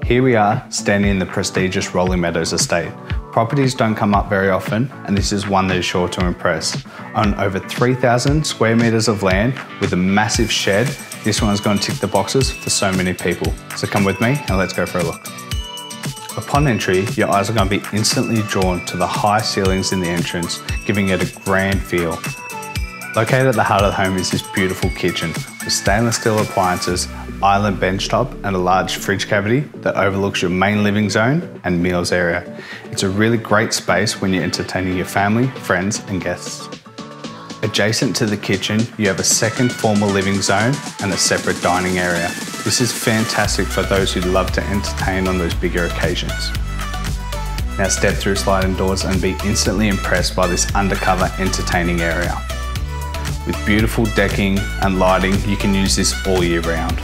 Here we are, standing in the prestigious Rolling Meadows estate. Properties don't come up very often, and this is one that is sure to impress. On over 3,000 square metres of land with a massive shed, this one's going to tick the boxes for so many people. So come with me and let's go for a look. Upon entry, your eyes are going to be instantly drawn to the high ceilings in the entrance, giving it a grand feel. Located at the heart of the home is this beautiful kitchen with stainless steel appliances, island benchtop and a large fridge cavity that overlooks your main living zone and meals area. It's a really great space when you're entertaining your family, friends and guests. Adjacent to the kitchen, you have a second formal living zone and a separate dining area. This is fantastic for those who love to entertain on those bigger occasions. Now step through sliding doors and be instantly impressed by this undercover entertaining area. With beautiful decking and lighting, you can use this all year round.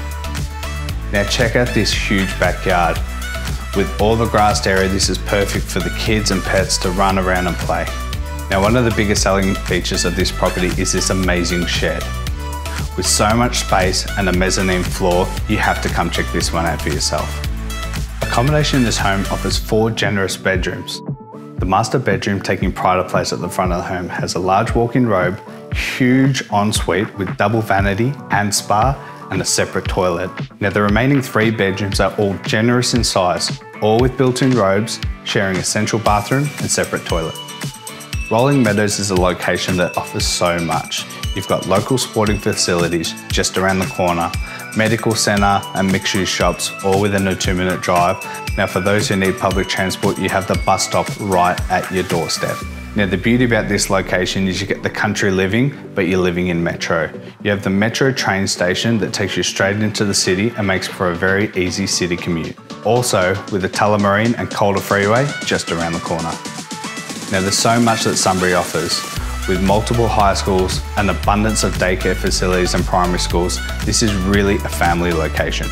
Now check out this huge backyard. With all the grassed area, this is perfect for the kids and pets to run around and play. Now one of the biggest selling features of this property is this amazing shed. With so much space and a mezzanine floor, you have to come check this one out for yourself. Accommodation in this home offers 4 generous bedrooms. The master bedroom, taking pride of place at the front of the home, has a large walk-in robe, huge ensuite with double vanity and spa, and a separate toilet. Now the remaining 3 bedrooms are all generous in size, all with built-in robes, sharing a central bathroom and separate toilet. Rolling Meadows is a location that offers so much. You've got local sporting facilities just around the corner, medical centre and mixed-use shops all within a 2-minute drive. Now for those who need public transport, you have the bus stop right at your doorstep. Now the beauty about this location is you get the country living, but you're living in Metro. You have the Metro train station that takes you straight into the city and makes for a very easy city commute. Also with the Tullamarine and Calder Freeway just around the corner. Now there's so much that Sunbury offers. With multiple high schools, an abundance of daycare facilities and primary schools, this is really a family location.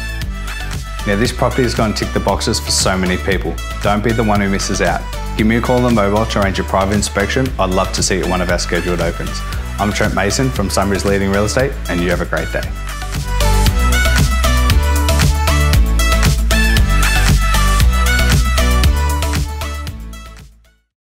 Now this property is going to tick the boxes for so many people. Don't be the one who misses out. Give me a call on the mobile to arrange a private inspection. I'd love to see you at one of our scheduled opens. I'm Trent Mason from Sunbury's Leading Real Estate, and you have a great day.